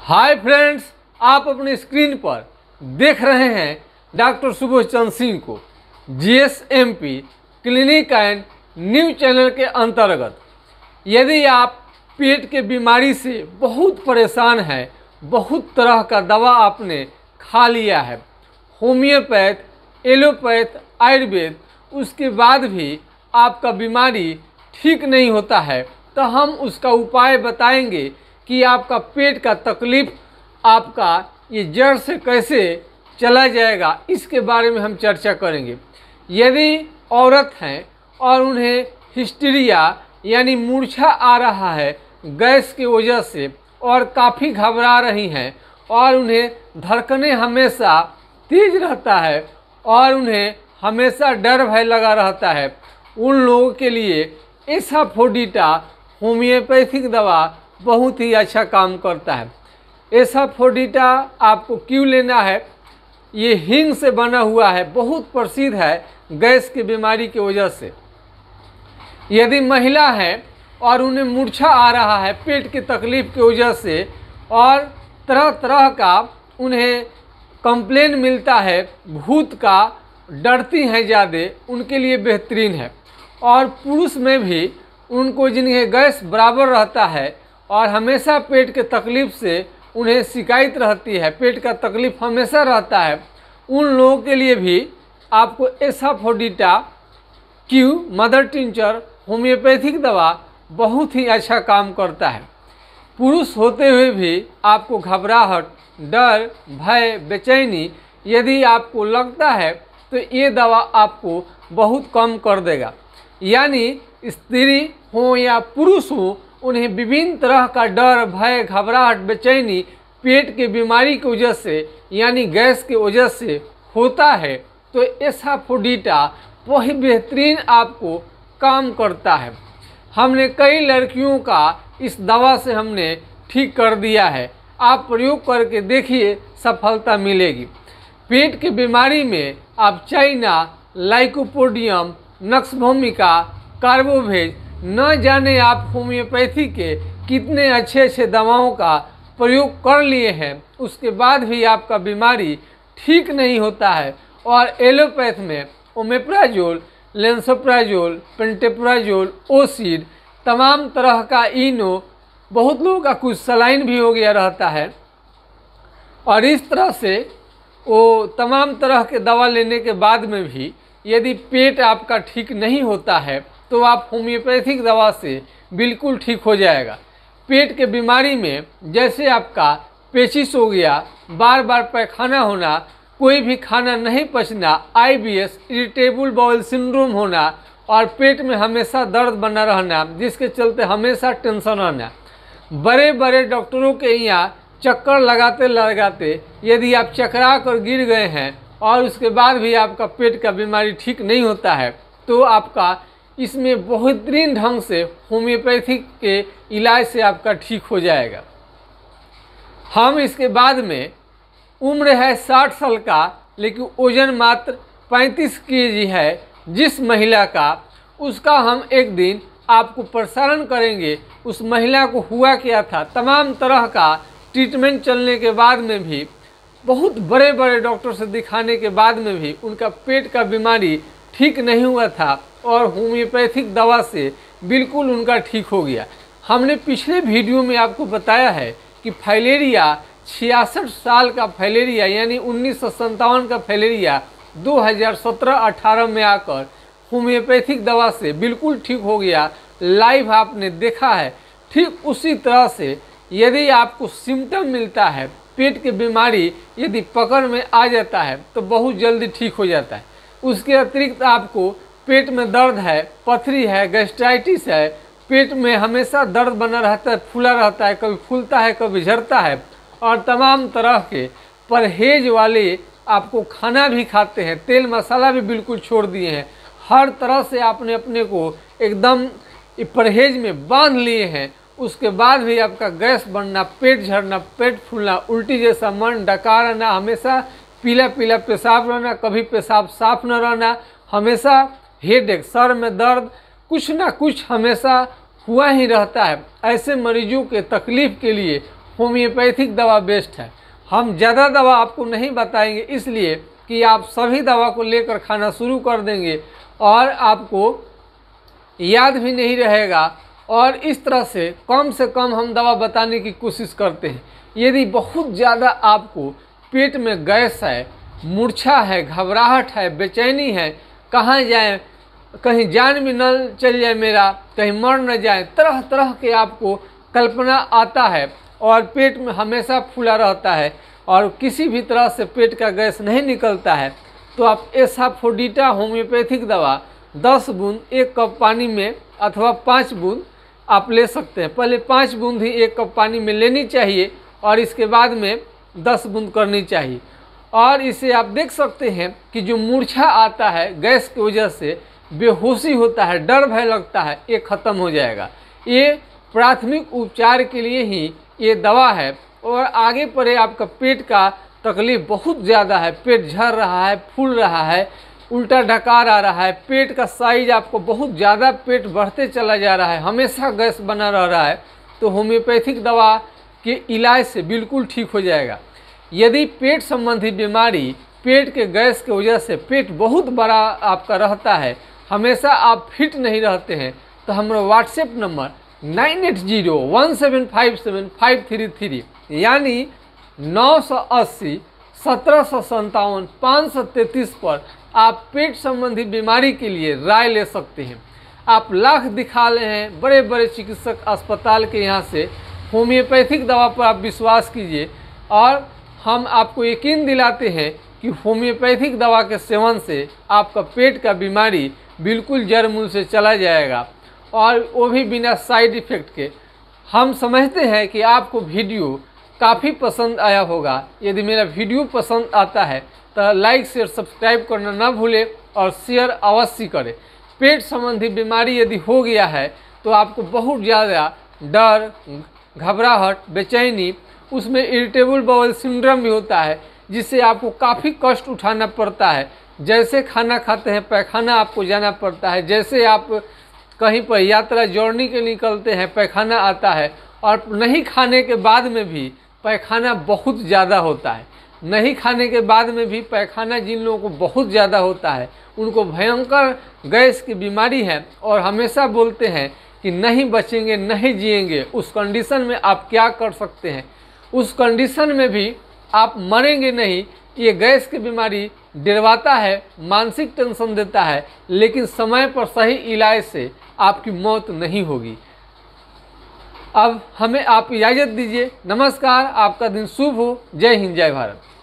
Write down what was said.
Hi friends, आप अपने screen पर देख रहे हैं डॉक्टर सुबोध चंद्र सिंह को GSMP clinic and news channel के अंतर्गत। यदि आप पेट के बीमारी से बहुत परेशान हैं, बहुत तरह का दवा आपने खा लिया है, होम्योपैथ, एलोपैथ, आयुर्वेद, उसके बाद भी आपका बीमारी ठीक नहीं होता है, तो हम उसका उपाय बताएंगे कि आपका पेट का तकलीफ आपका ये जड़ से कैसे चला जाएगा। इसके बारे में हम चर्चा करेंगे। यदि औरत हैं और उन्हें हिस्टीरिया यानी मूर्छा आ रहा है गैस की वजह से और काफ़ी घबरा रही हैं और उन्हें धड़कनें हमेशा तेज रहता है और उन्हें हमेशा डर भय लगा रहता है, उन लोगों के लिए एसाफोडिटा होम्योपैथिक दवा बहुत ही अच्छा काम करता है। एसाफोडिटा आपको क्यों लेना है? ये हींग से बना हुआ है, बहुत प्रसिद्ध है गैस की बीमारी की वजह से। यदि महिला है और उन्हें मूर्छा आ रहा है पेट की तकलीफ की वजह से और तरह तरह का उन्हें कंप्लेन मिलता है, भूत का, डरती हैं ज़्यादा, उनके लिए बेहतरीन है। और पुरुष में भी उनको जिन्हें गैस बराबर रहता है और हमेशा पेट के तकलीफ से उन्हें शिकायत रहती है, पेट का तकलीफ हमेशा रहता है, उन लोगों के लिए भी आपको asafoetida Q mother tincture homeopathic दवा बहुत ही अच्छा काम करता है। पुरुष होते हुए भी आपको घबराहट, डर, भय, बेचैनी यदि आपको लगता है तो ये दवा आपको बहुत कम कर देगा। यानी स्त्री हो या पुरुष हो, उन्हें विभिन्न तरह का डर, भय, घबराहट, बेचैनी पेट की बीमारी की वजह से यानी गैस की वजह से होता है, तो एसाफोडिटा वही बेहतरीन आपको काम करता है। हमने कई लड़कियों का इस दवा से हमने ठीक कर दिया है, आप प्रयोग करके देखिए, सफलता मिलेगी। पेट की बीमारी में आप चाइना, लाइकोपोडियम, नक्स भूमिका, कार्बोवेज, न जाने आप होम्योपैथी के कितने अच्छे अच्छे दवाओं का प्रयोग कर लिए हैं, उसके बाद भी आपका बीमारी ठीक नहीं होता है। और एलोपैथ में ओमेप्राजोल, लेंसोप्राजोल, पेंटेप्राजोल, ओसिड, तमाम तरह का इनो, बहुत लोगों का कुछ सलाइन भी हो गया रहता है। और इस तरह से वो तमाम तरह के दवा लेने के बाद में भी यदि पेट आपका ठीक नहीं होता है तो आप होम्योपैथिक दवा से बिल्कुल ठीक हो जाएगा। पेट के बीमारी में जैसे आपका पेचिश हो गया, बार बार पैखाना होना, कोई भी खाना नहीं पचना, IBS, इरिटेबल बाउल सिंड्रोम होना और पेट में हमेशा दर्द बना रहना, जिसके चलते हमेशा टेंशन रहना, बड़े बड़े डॉक्टरों के यहाँ चक्कर लगाते लगाते यदि आप चकरा कर गिर गए हैं और उसके बाद भी आपका पेट का बीमारी ठीक नहीं होता है, तो आपका इसमें बेहतरीन ढंग से होम्योपैथिक के इलाज से आपका ठीक हो जाएगा। हम इसके बाद में, उम्र है 60 साल का लेकिन वजन मात्र 35 kg है जिस महिला का, उसका हम एक दिन आपको प्रसारण करेंगे उस महिला को हुआ क्या था। तमाम तरह का ट्रीटमेंट चलने के बाद में भी, बहुत बड़े बड़े डॉक्टर से दिखाने के बाद में भी उनका पेट का बीमारी ठीक नहीं हुआ था और होम्योपैथिक दवा से बिल्कुल उनका ठीक हो गया। हमने पिछले वीडियो में आपको बताया है कि फाइलेरिया, 66 साल का फाइलेरिया यानी 1957 का फाइलेरिया 2017-18 में आकर होम्योपैथिक दवा से बिल्कुल ठीक हो गया। लाइव आपने देखा है। ठीक उसी तरह से यदि आपको सिम्टम मिलता है, पेट की बीमारी यदि पकड़ में आ जाता है तो बहुत जल्दी ठीक हो जाता है। उसके अतिरिक्त आपको पेट में दर्द है, पथरी है, गैस्ट्राइटिस है, पेट में हमेशा दर्द बना रहता है, फूला रहता है, कभी फूलता है, कभी झड़ता है और तमाम तरह के परहेज वाले आपको खाना भी खाते हैं, तेल मसाला भी बिल्कुल छोड़ दिए हैं, हर तरह से आपने अपने को एकदम परहेज में बांध लिए हैं, उसके बाद भी आपका गैस बनना, पेट झड़ना, पेट फूलना, उल्टी जैसा मन, डकार रहना, हमेशा पीला पीला पेशाब रहना, कभी पेशाब साफ न रहना, हमेशा हेडेक, सर में दर्द, कुछ ना कुछ हमेशा हुआ ही रहता है। ऐसे मरीजों के तकलीफ के लिए होम्योपैथिक दवा बेस्ट है। हम ज़्यादा दवा आपको नहीं बताएंगे, इसलिए कि आप सभी दवा को लेकर खाना शुरू कर देंगे और आपको याद भी नहीं रहेगा। और इस तरह से कम हम दवा बताने की कोशिश करते हैं। यदि बहुत ज़्यादा आपको पेट में गैस है, मूर्छा है, घबराहट है, बेचैनी है, कहाँ जाए, कहीं जान भी न चल जाए मेरा, कहीं मर न जाए, तरह तरह के आपको कल्पना आता है और पेट में हमेशा फूला रहता है और किसी भी तरह से पेट का गैस नहीं निकलता है, तो आप एसाफोडिटा होम्योपैथिक दवा 10 बूंद 1 कप पानी में अथवा 5 बूंद आप ले सकते हैं। पहले 5 बूंद ही 1 कप पानी में लेनी चाहिए और इसके बाद में 10 बूंद करनी चाहिए। और इसे आप देख सकते हैं कि जो मूर्छा आता है गैस की वजह से, बेहोशी होता है, डर भय लगता है, ये ख़त्म हो जाएगा। ये प्राथमिक उपचार के लिए ही ये दवा है। और आगे पड़े आपका पेट का तकलीफ बहुत ज़्यादा है, पेट झड़ रहा है, फूल रहा है, उल्टा ढकार आ रहा है, पेट का साइज आपको बहुत ज़्यादा, पेट बढ़ते चला जा रहा है, हमेशा गैस बना रह रहा है, तो होम्योपैथिक दवा के इलाज से बिल्कुल ठीक हो जाएगा। यदि पेट संबंधी बीमारी, पेट के गैस की वजह से पेट बहुत बड़ा आपका रहता है, हमेशा आप फिट नहीं रहते हैं, तो हमारा व्हाट्सएप नंबर 9801757533 यानी 980 1757 533 पर आप पेट संबंधी बीमारी के लिए राय ले सकते हैं। आप लाख दिखा ले हैं बड़े बड़े चिकित्सक अस्पताल के यहाँ से, होम्योपैथिक दवा पर आप विश्वास कीजिए और हम आपको यकीन दिलाते हैं कि होम्योपैथिक दवा के सेवन से आपका पेट का बीमारी बिल्कुल जड़ मूल से चला जाएगा और वो भी बिना साइड इफ़ेक्ट के। हम समझते हैं कि आपको वीडियो काफ़ी पसंद आया होगा। यदि मेरा वीडियो पसंद आता है तो लाइक शेयर सब्सक्राइब करना ना भूलें और शेयर अवश्य करें। पेट संबंधी बीमारी यदि हो गया है तो आपको बहुत ज़्यादा डर, घबराहट, बेचैनी, उसमें इरिटेबल बाउल सिंड्रोम भी होता है, जिससे आपको काफ़ी कष्ट उठाना पड़ता है। जैसे खाना खाते हैं पैखाना आपको जाना पड़ता है, जैसे आप कहीं पर यात्रा जर्नी के निकलते हैं पैखाना आता है, और नहीं खाने के बाद में भी पैखाना बहुत ज़्यादा होता है। नहीं खाने के बाद में भी पैखाना जिन लोगों को बहुत ज़्यादा होता है उनको भयंकर गैस की बीमारी है और हमेशा बोलते हैं कि नहीं बचेंगे, नहीं जिएंगे। उस कंडीशन में आप क्या कर सकते हैं? उस कंडीशन में भी आप मरेंगे नहीं। ये गैस की बीमारी डरवाता है, मानसिक टेंशन देता है, लेकिन समय पर सही इलाज से आपकी मौत नहीं होगी। अब हमें आप इजाज़त दीजिए। नमस्कार, आपका दिन शुभ हो। जय हिंद, जय भारत।